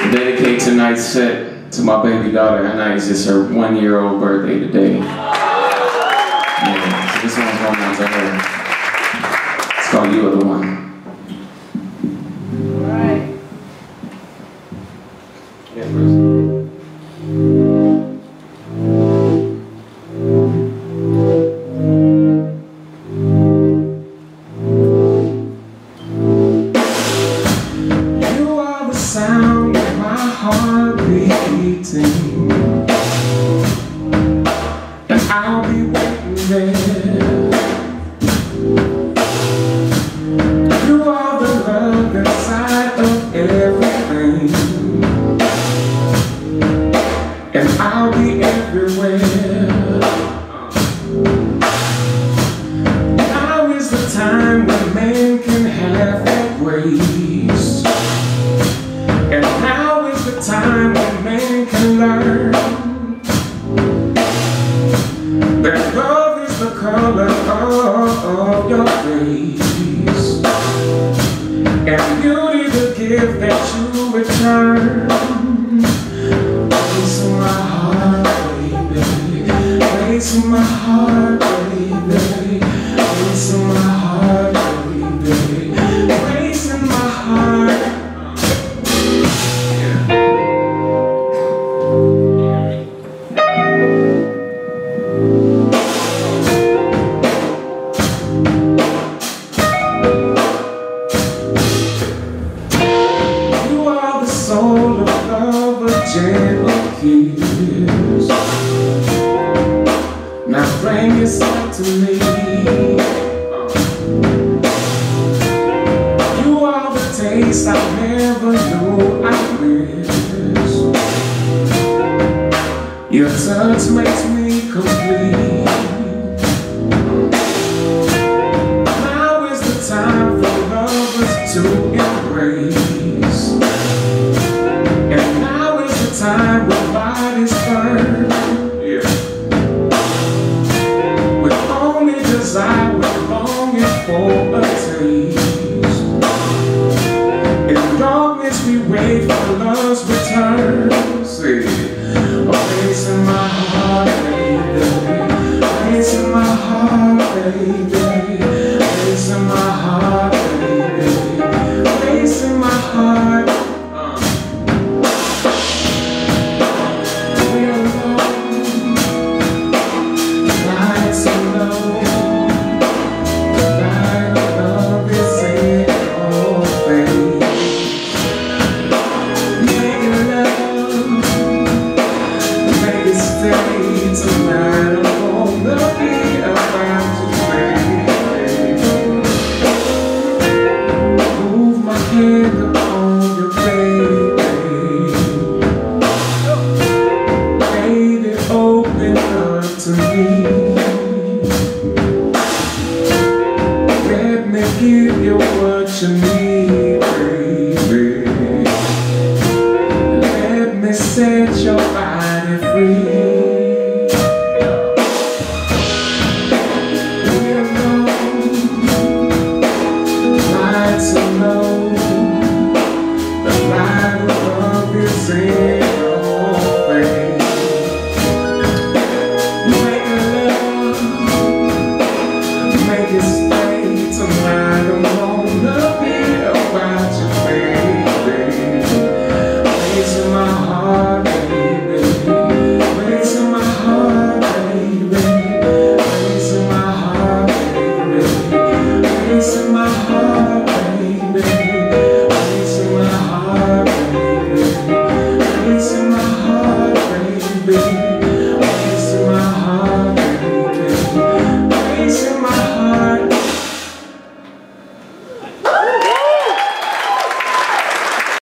Dedicate tonight's set to my baby daughter. Anna. It's just her 1-year-old birthday today. Yeah, so this one's going out to her. It's called You Are the One. All right. Yeah, first. Sound of my heart beating, and I'll be waiting there. You are the love inside of everything, and I'll be everywhere. Now is the time when man can have that grace. And now is the time when man can learn that love is the color of your face, and beauty the gift that you return. Place in my heart, baby. Place in my heart, baby. Place in my heart, baby. Place in my heart. Soul of love, a gentle kiss. Now bring yourself to me. You are the taste I never knew I missed. Your touch makes me complete. Now is the time for lovers to embrace. Time when bodies burn, yeah. With only desire, with longing for a taste. In darkness we wait for love's return. See, a place in my heart, baby. A place in my heart, baby. A place in my heart, baby. A place in my heart. Open up to me. Let me give you what you need, baby. Let me set your